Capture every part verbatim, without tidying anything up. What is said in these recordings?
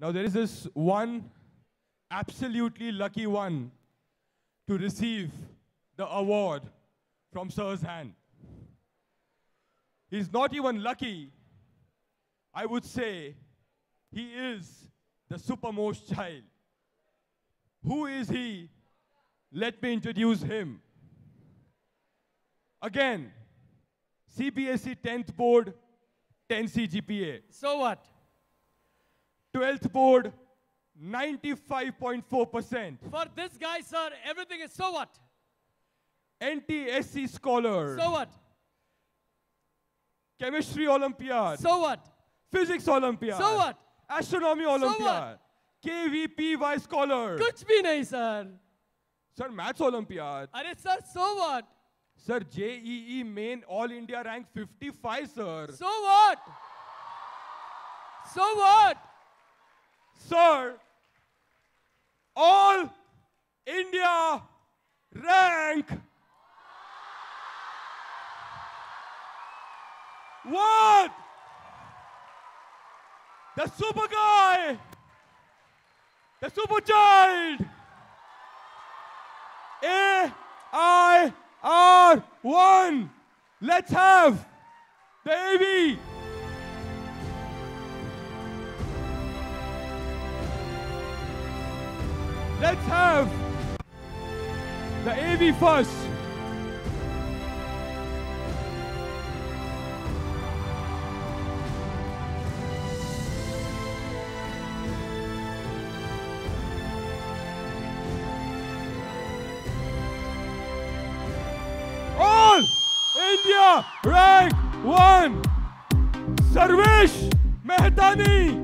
Now there is this one absolutely lucky one to receive the award from Sir's hand. He's not even lucky. I would say he is the supermost child. Who is he? Let me introduce him. Again, C B S E tenth board, ten C G P A. So what? twelfth board, ninety-five point four percent. For this guy, sir, everything is so what? N T S C scholar. So what? Chemistry Olympiad. So what? Physics Olympiad. So what? Astronomy Olympiad. K V P Y scholar. कुछ भी नहीं, sir. Sir, Maths Olympiad. अरे sir, so what? Sir, J E E main All India rank fifty-five, sir. So what? So what? Sir, All India rank. What? The super guy. The super child. A I R one. Let's have the A V. Let's have the A V first. All India rank one. Sarvesh Mehtani.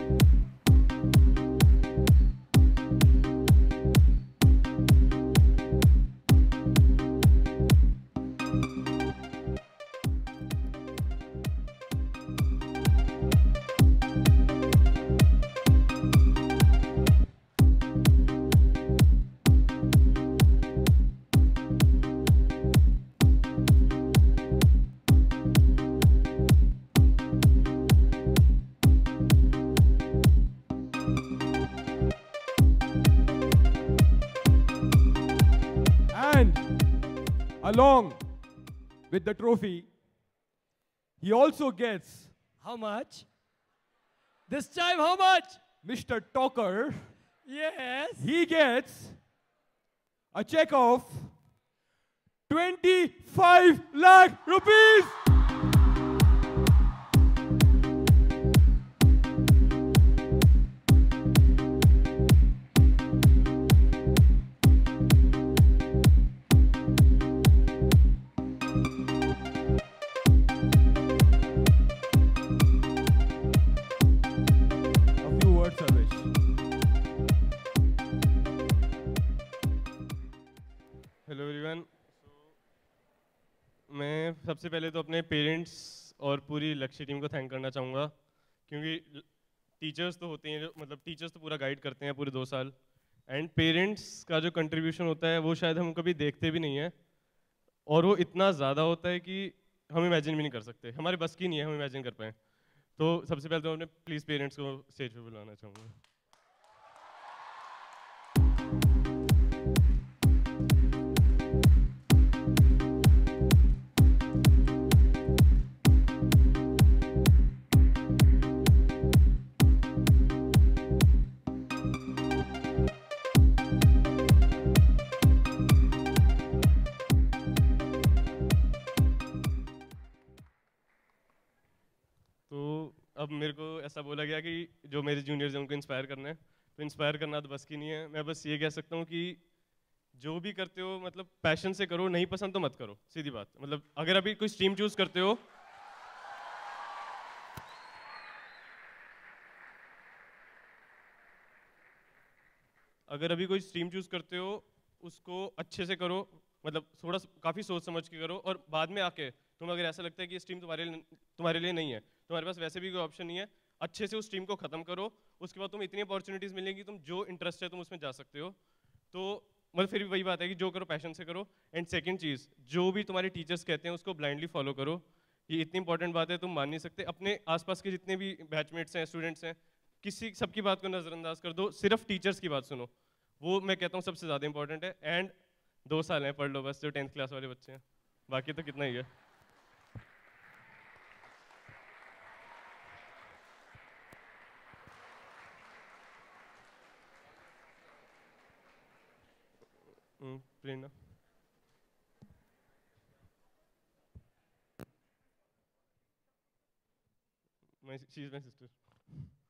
Along with the trophy, he also gets How much? This time, how much? Mister Talker. Yes. He gets a check of twenty-five lakh rupees. Hello everyone, मैं सबसे पहले तो अपने parents और पूरी लक्ष्य team को thank करना चाहूँगा, क्योंकि टीचर्स तो होते हैं जो मतलब टीचर्स तो पूरा गाइड करते हैं पूरे दो साल, एंड पेरेंट्स का जो कंट्रीब्यूशन होता है वो शायद हम कभी देखते भी नहीं है, और वो इतना ज़्यादा होता है कि हम इमेजिन भी नहीं कर सकते, हमारे बस की नहीं है हम इमेजिन कर पाएँ। तो सबसे पहले तो अपने प्लीज़ पेरेंट्स को स्टेज पे बुलाना चाहूँगा। अब मेरे को ऐसा बोला गया कि जो मेरे जूनियर्स हैं उनको इंस्पायर करना है, तो इंस्पायर करना तो बस की नहीं है। मैं बस ये कह सकता हूँ कि जो भी करते हो मतलब पैशन से करो, नहीं पसंद तो मत करो, सीधी बात। मतलब अगर अभी कोई स्ट्रीम चूज करते हो, अगर अभी कोई स्ट्रीम चूज करते हो उसको अच्छे से करो, मतलब थोड़ा काफ़ी सोच समझ के करो, और बाद में आके तुम्हें अगर ऐसा लगता है कि ये स्ट्रीम तुम्हारे तुम्हारे लिए नहीं है, तुम्हारे पास वैसे भी कोई ऑप्शन नहीं है, अच्छे से उस स्ट्रीम को ख़त्म करो, उसके बाद तुम्हें इतनी अपॉर्चुनिटीज़ मिलेंगी, तुम जो इंटरेस्ट है तुम उसमें जा सकते हो। तो मतलब फिर भी वही बात है कि जो करो पैशन से करो। एंड सेकंड चीज़, जो भी तुम्हारे टीचर्स कहते हैं उसको ब्लाइंडली फॉलो करो, ये इतनी इंपॉर्टेंट बात है, तुम मान नहीं सकते। अपने आसपास के जितने भी बैचमेट्स हैं, स्टूडेंट्स हैं, किसी सबकी बात को नज़रअंदाज कर दो, सिर्फ टीचर्स की बात सुनो, वो मैं कहता हूँ सबसे ज़्यादा इंपॉर्टेंट है। एंड दो साल हैं, पढ़ लो बस, जो टेंथ क्लास वाले बच्चे हैं, बाकी तो कितना ही है। हम्म, प्रेरणा। My, she is my sister.